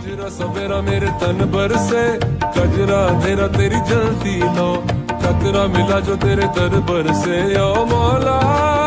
कजरा सवेरा मेरे तन पर से, कजरा अंधेरा तेरी जलती लो, खतरा मिला जो तेरे दर पर से। ओ मौला